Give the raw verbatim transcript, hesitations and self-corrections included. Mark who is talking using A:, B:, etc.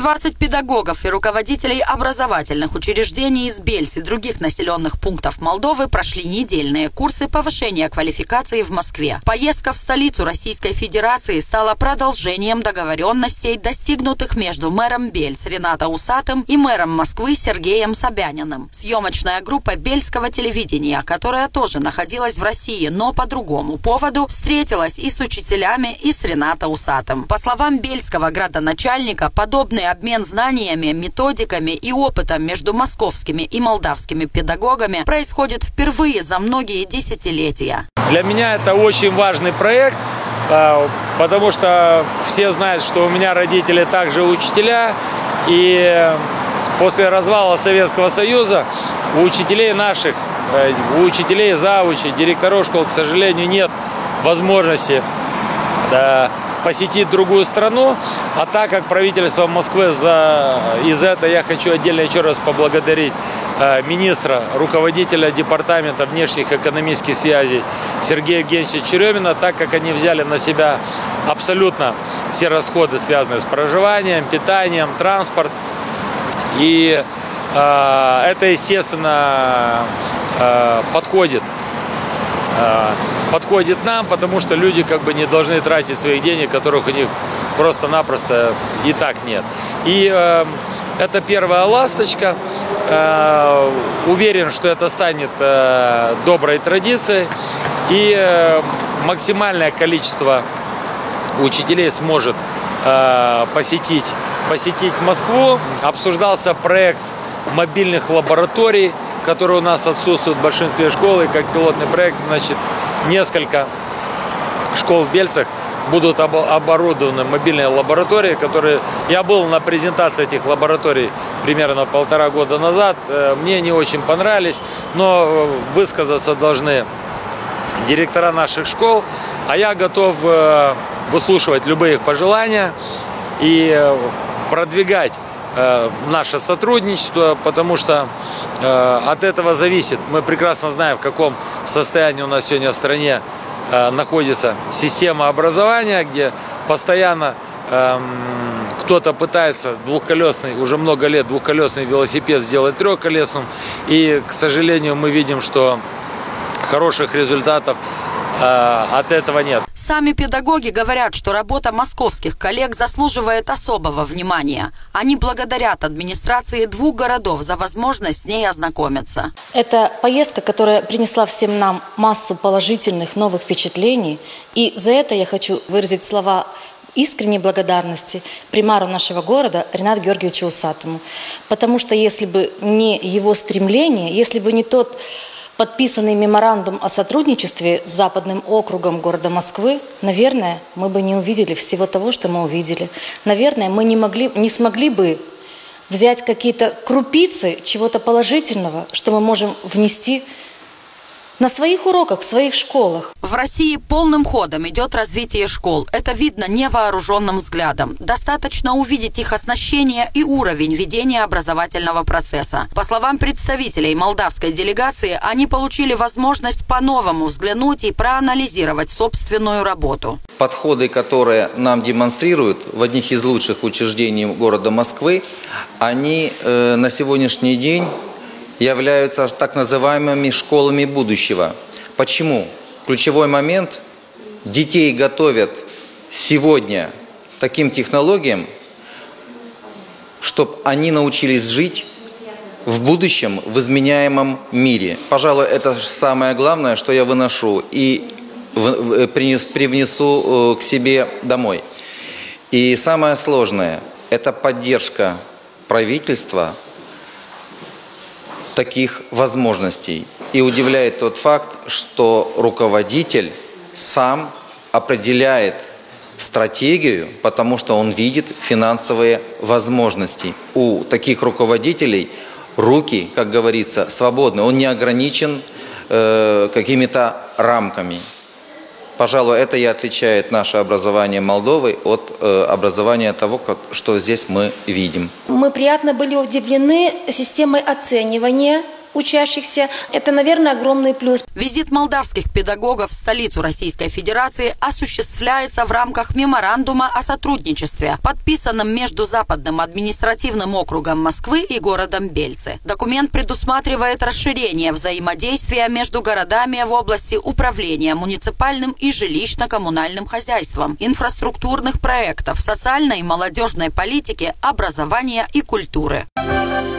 A: двадцать педагогов и руководителей образовательных учреждений из Бельц и других населенных пунктов Молдовы прошли недельные курсы повышения квалификации в Москве. Поездка в столицу Российской Федерации стала продолжением договоренностей, достигнутых между мэром Бельц Ренато Усатым и мэром Москвы Сергеем Собяниным. Съемочная группа бельского телевидения, которая тоже находилась в России, но по другому поводу, встретилась и с учителями, и с Ренато Усатым. По словам бельского градоначальника, подобный обмен знаниями, методиками и опытом между московскими и молдавскими педагогами происходит впервые за многие десятилетия.
B: Для меня это очень важный проект, потому что все знают, что у меня родители также учителя, и после развала Советского Союза у учителей наших, у учителей, завучей, директоров школ, к сожалению, нет возможности да, посетить другую страну. А так как правительство Москвы за из этого, я хочу отдельно еще раз поблагодарить э, министра, руководителя департамента внешних экономических связей Сергея Евгеньевича Черемина, так как они взяли на себя абсолютно все расходы, связанные с проживанием, питанием, транспорт. И э, это, естественно, э, подходит. Э, подходит нам, потому что люди как бы не должны тратить своих денег, которых у них просто-напросто и так нет. И э, это первая ласточка. Э, уверен, что это станет э, доброй традицией. И э, максимальное количество учителей сможет э, посетить, посетить Москву. Обсуждался проект мобильных лабораторий, которые у нас отсутствуют в большинстве школ, и как пилотный проект, значит, несколько школ в Бельцах будут оборудованы мобильные лаборатории, которые... Я был на презентации этих лабораторий примерно полтора года назад. Мне не очень понравились, но высказаться должны директора наших школ. А я готов выслушивать любые их пожелания и продвигать наше сотрудничество, потому что э, от этого зависит. Мы прекрасно знаем, в каком состоянии у нас сегодня в стране э, находится система образования, где постоянно э, кто-то пытается двухколесный, уже много лет двухколесный велосипед сделать трехколесным, и, к сожалению, мы видим, что хороших результатов от этого нет.
A: Сами педагоги говорят, что работа московских коллег заслуживает особого внимания. Они благодарят администрации двух городов за возможность с ней ознакомиться.
C: Это поездка, которая принесла всем нам массу положительных новых впечатлений. И за это я хочу выразить слова искренней благодарности примару нашего города Ренату Георгиевичу Усатому. Потому что если бы не его стремление, если бы не тот подписанный меморандум о сотрудничестве с Западным округом города Москвы, наверное, мы бы не увидели всего того, что мы увидели. Наверное, мы не, могли, не смогли бы взять какие-то крупицы чего-то положительного, что мы можем внести на своих уроках, в своих школах.
A: В России полным ходом идет развитие школ. Это видно невооруженным взглядом. Достаточно увидеть их оснащение и уровень ведения образовательного процесса. По словам представителей молдавской делегации, они получили возможность по-новому взглянуть и проанализировать собственную работу.
D: Подходы, которые нам демонстрируют в одних из лучших учреждений города Москвы, они э, на сегодняшний день являются так называемыми школами будущего. Почему? Ключевой момент – детей готовят сегодня таким технологиям, чтобы они научились жить в будущем, в изменяемом мире. Пожалуй, это самое главное, что я выношу и привнесу к себе домой. И самое сложное – это поддержка правительства таких возможностей. И удивляет тот факт, что руководитель сам определяет стратегию, потому что он видит финансовые возможности. У таких руководителей руки, как говорится, свободны. Он не ограничен э, какими-то рамками. Пожалуй, это и отличает наше образование Молдовы от э, образования того, как, что здесь мы видим.
E: Мы приятно были удивлены системой оценивания учащихся. Это, наверное, огромный плюс.
A: Визит молдавских педагогов в столицу Российской Федерации осуществляется в рамках меморандума о сотрудничестве, подписанном между Западным административным округом Москвы и городом Бельцы. Документ предусматривает расширение взаимодействия между городами в области управления муниципальным и жилищно-коммунальным хозяйством, инфраструктурных проектов, социальной и молодежной политики, образования и культуры.